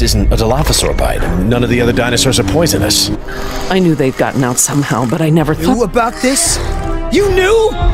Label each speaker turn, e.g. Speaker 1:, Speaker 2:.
Speaker 1: isn't a Dilophosaur bite. None of the other dinosaurs are poisonous.
Speaker 2: I knew they'd gotten out somehow, but I never thought...
Speaker 3: Knew about this? You knew?